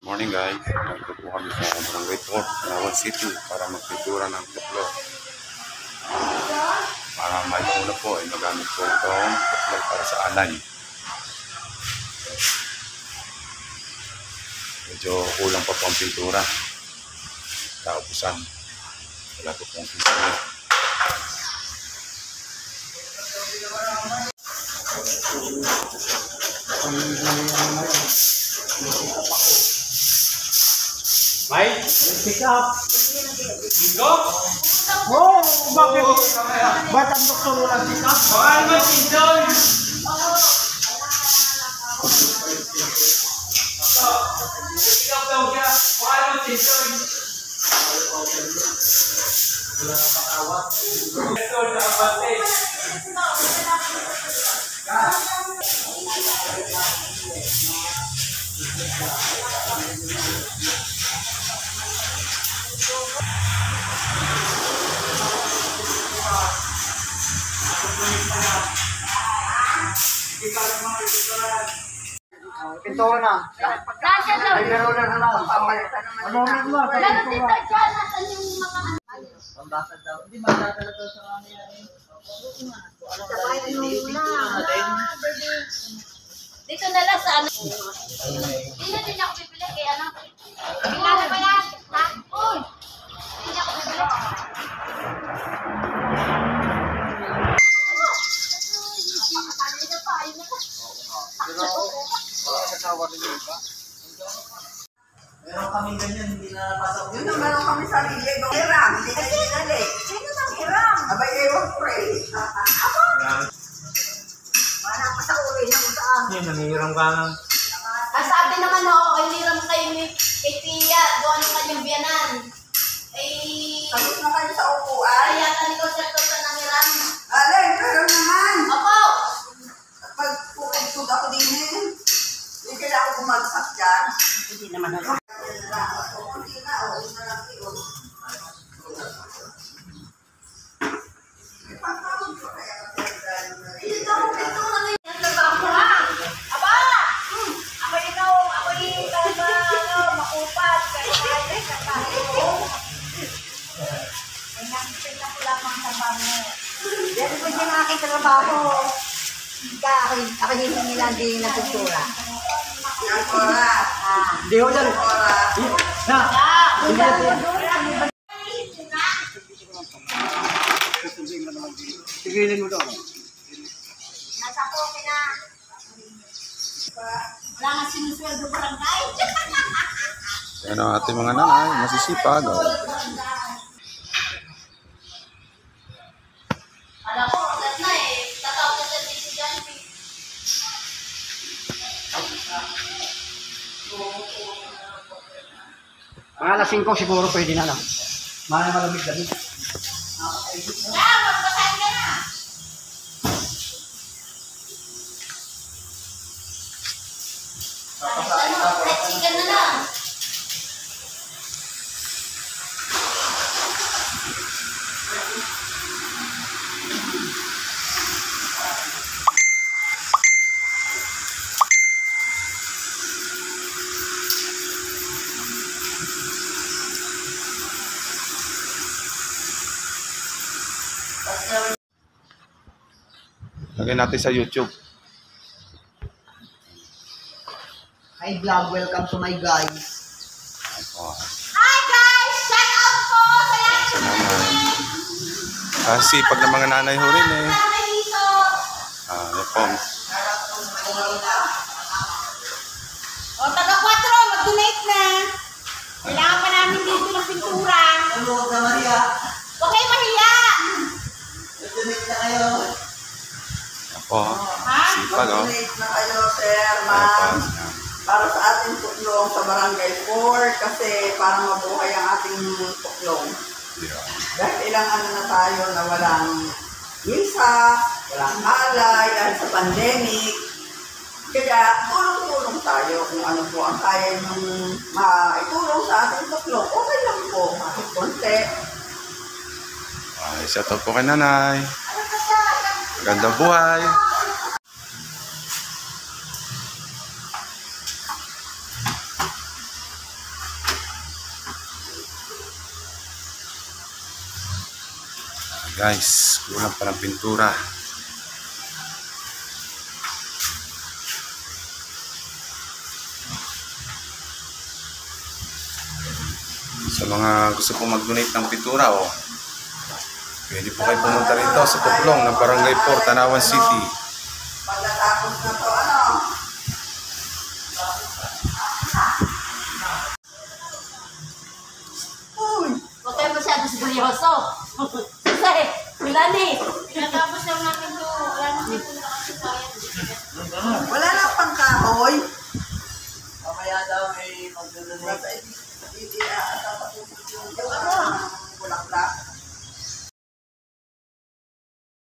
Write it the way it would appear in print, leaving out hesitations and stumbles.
Morning guys, nandito po kami sa Barangay 4, Palawan City para magpintura ng tuklog. Para may una po ay magamit po itong tuklog para sa alay. Medyo kulang pa po ang pintura. Taupusan. Wala po pong pintura. Mike, pick up. Bingo? Oh, bakit? Ba't ang doktor walang pick up? Bakal mo, Pindoy! Pick up daw siya. Bakal mo, Pindoy! Wala na patawag. Ito na ang bante. Pintura na. Ay, meron na lang. Ano mo? Lalo dito dyan, nasan yung mga Pambasag daw. Hindi magdadala daw sa kanila eh. dito na lang sa ano. Hindi na din ako pipili kay ano. Kailangan ba yan? Ha? Uy! Hindi na ako pipili. Napakatali na pa. Ayun na pa. Meron kaming ganyan, hindi na napasok. Yun ang meron kami sarili. Hiram, hindi kayo dinali. Sino nang hiram? Abay, ewan ko eh. Wala pa sa uwi na kung saan. Yan, nangihiram ka lang. Sabi naman ako, ay hiram kayo ni kay Tia. Doon ang kanyang biyanan. Ay, Tapos na kayo sa upuan. kaya kaniko siya to sa nangiram. Alay, meron naman. Opo! Pag pukod ako din eh. Hindi kaya ako bumagsak dyan. Hindi naman ako. Hindi na, o. Hindi na lang yun. Ipatawag ko kaya ako sa Dito ako dito na ngayon. Ang trabaho ha. Aba! Ako ikaw, ako ikaw ba, ano, makupat. Kaya kaya ka tayo. Ay, nakikita ko lamang sa bango. Yan po yung aking trabaho. Ako hindi nila din natutura. Yan, Cora. Hindi ko dyan. Cora. Na! Tigilin mo daw. Nasa koke na. Wala nga sinusweldo barangay. Yan ang ating mga nanay, masisipag. Alam ko, alas na eh. Tatawag na sa estudyante. Mga alas 5 siguro pwede na lang. Malamig damit. Ah, magpasahin ka na. Kahit chicken na lang. Lagyan natin sa YouTube. Hi vlog, welcome to my guys. Oh, Hi guys! Shout out po sa lahat sa nanay. Sipag ng mga nanay ho rin eh. ng dito. Yan po. O, taga 4, mag-donate na. Kailangan pa namin dito ng pintura. Hello, Maria. Huwag kayo mahiya. Donate na kayo. Yan po. Ha? Sipag oh. Mag-donate na kayo, sir, Yan po. ma'am. Yan. Para sa ating tuklong sa Barangay 4 kasi para mabuhay ang ating tuklong. Yeah. Dahil ilang ano na tayo na walang misa, walang alay dahil sa pandemic. Kaya tulong-tulong tayo kung ano po ang kaya nung maitulong sa ating tuklong. Okay lang po, kahit konti. Shout out po kay nanay. Magandang buhay. Guys, kulang pa ng pintura. Sa mga gusto po mag-donate ng pintura, pwede po kayo pumunta rito sa Tuklong ng Barangay 4, Tanawan City. Pagkatapos na to, Huwag kayo masyado seryoso. Kasi, wala ni. Pinatapos lang natin to. Wala natin po nakasisayan. wala lang pang kahoy. Mamaya daw may magdudunay.